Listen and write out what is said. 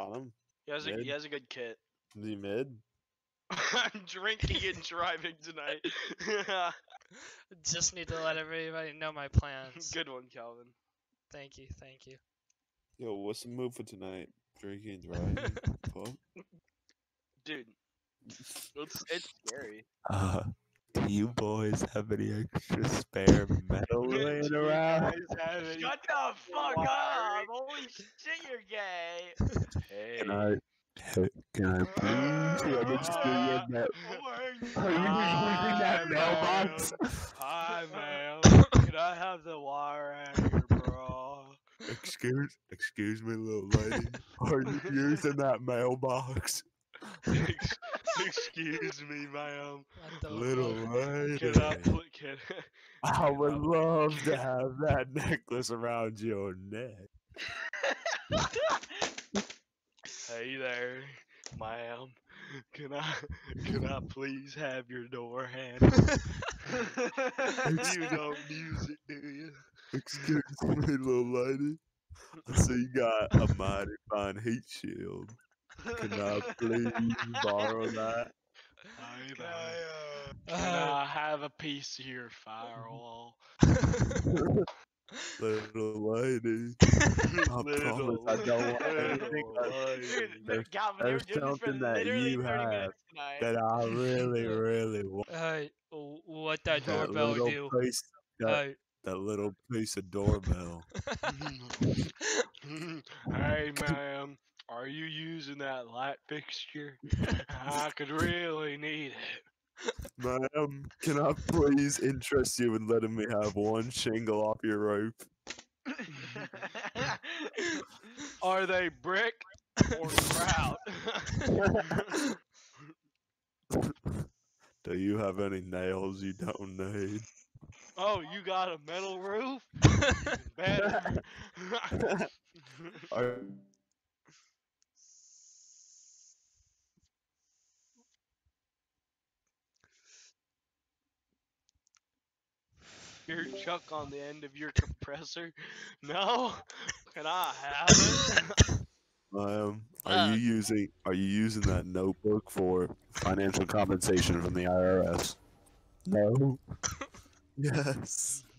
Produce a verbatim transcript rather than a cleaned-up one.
on him. He has a Mid? he has a good kit. Is he mid? I'm drinking and driving tonight. Just need to let everybody know my plans. Good one, Calvin. Thank you, thank you. Yo, what's the move for tonight? Drinking and driving? Fuck. Dude, it's it's scary. Uh, do you boys have any extra spare metal laying around? Shut the fuck up! Holy shit, you're gay. Hey. Can I, hey, can I please have extra in that? Are you using that mailbox? Hi, ma'am. Can I have the wire out of your bra? Excuse, excuse me, little lady. Are you using that mailbox? Ex- Excuse me, ma'am. What the Little fuck? lady. Can I put can I would love to have that necklace around your neck. Hey there, ma'am. Can I can I please have your door handle? You don't use it, do you? Excuse me, little lady. I see you got a mighty fine heat shield. Can I please borrow that? Hey there. Can I have a piece of your firewall? Little lady. I promise I don't want anything. Dude, There's, Calvin, there's they were doing this for something that literally you thirty have minutes tonight. that I really, really want. Hey, w- what that That doorbell little do? piece, that, Hey. that little piece of doorbell. Hey, ma'am, are you using that light fixture? I could really need it. Ma'am, can I please interest you in letting me have one shingle off your roof? Are they brick or grout? Do you have any nails you don't need? Oh, you got a metal roof? Better. Are- Your chuck on the end of your compressor? No? Can I have it? Ma'am, are Uh. you using are you using that notebook for financial compensation from the I R S? No. Yes.